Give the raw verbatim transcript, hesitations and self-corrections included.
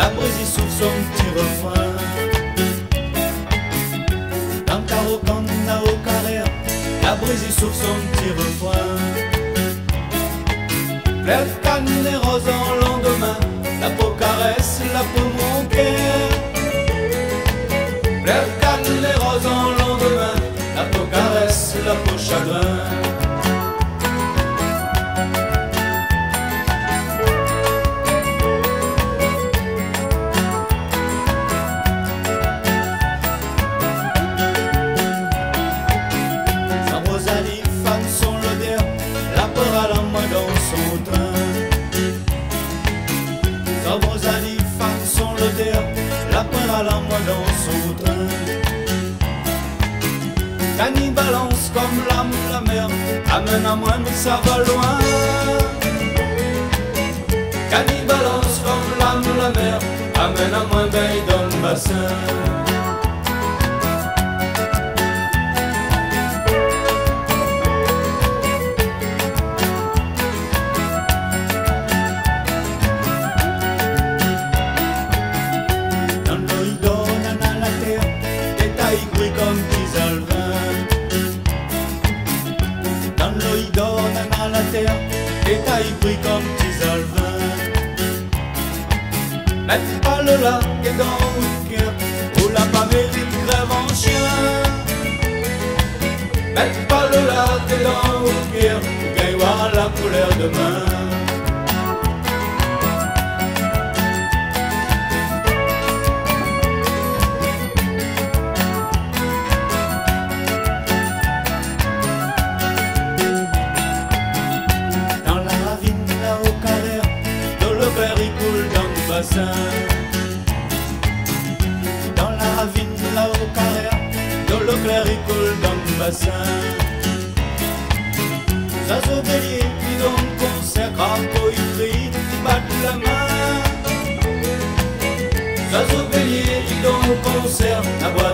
brise souffle son petit refrain. Dans Carocan, au carré, la brise souffle son petit refrain. Fleur canne et rose en lendemain, la peau caresse, la peau mon cœur. Fleur canne et rose en lendemain, la peau caresse, la peau chagrin. Rosalie, femme son l'odeur, la peur à la moi dans son train. Cani balance comme l'âme la mer, amène à moi mais ça va loin. Cani balance comme l'âme la mer, amène à moi veille dans le bassin. Comme des alvins, dans l'eau il donne à la terre, des tailles pris comme des alvins. Mette pas le lac et dans le cœur, où la pamélite crève en chien. Mette pas le lac et dans le cœur, où gagne voir la couleur demain. Dans la ravine, là au carré, de l'eau claire il coule dans le bassin. Oiseaux béliers qui donnent concert, crapaud il crie, il bat la main. Oiseaux béliers qui donnent concert, la voix